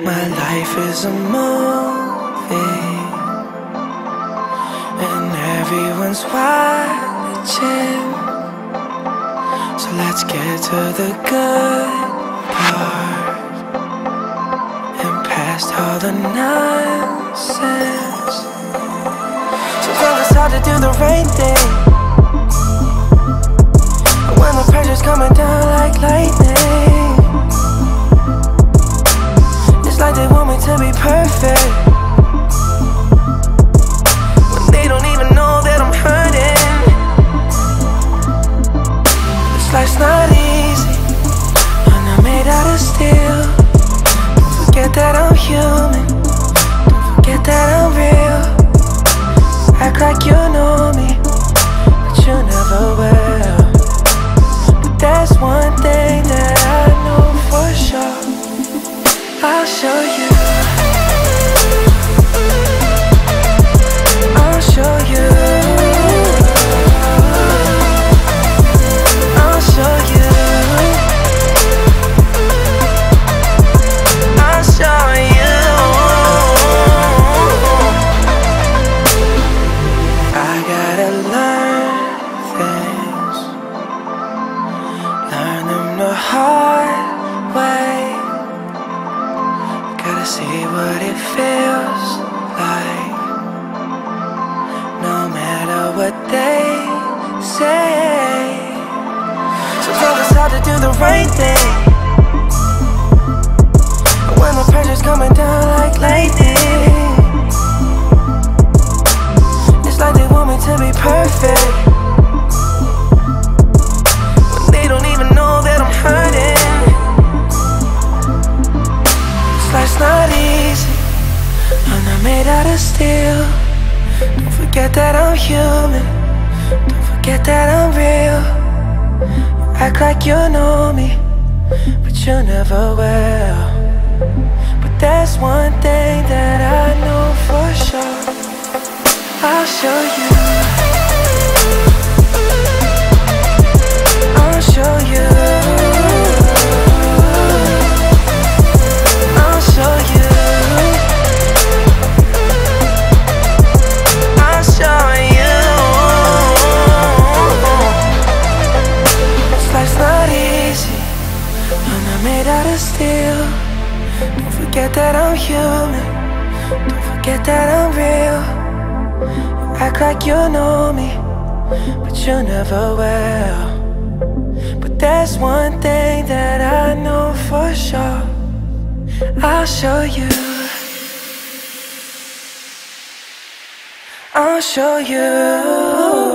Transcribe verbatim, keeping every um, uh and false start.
My life is a movie, and everyone's watching. So let's get to the good part and past all the nonsense. Sometimes it's hard to do the right thing when the pressure's coming down like lightning. It's like they want me to be perfect when they don't even know that I'm hurting. This life's not easy, I'm not made out of steel. Don't forget that I'm human, don't forget that I'm real. Act like you know me, but you never will. But there's one thing that I know for sure, I'll show you, I'll show you, I'll show you, I'll show you. I gotta learn things, learn them the hard way. Gotta see what it feels like, no matter what they say. Sometimes it's hard to do the right thing when the pressure's coming down like lightning. It's like they want me to be perfect when they don't even know that I'm hurting. Life's not easy, I'm not made out of steel. Don't forget that I'm human, don't forget that I'm real. You act like you know me, but you never will. But there's one thing that I know for sure, I'll show you, I'll show you, I'll show you, I'll show you. This life's not easy, I'm not made out of steel. Don't forget that I'm human, don't forget that I'm real. You act like you know me, but you never will. But there's one thing that I know for sure, I'll show you, I'll show you.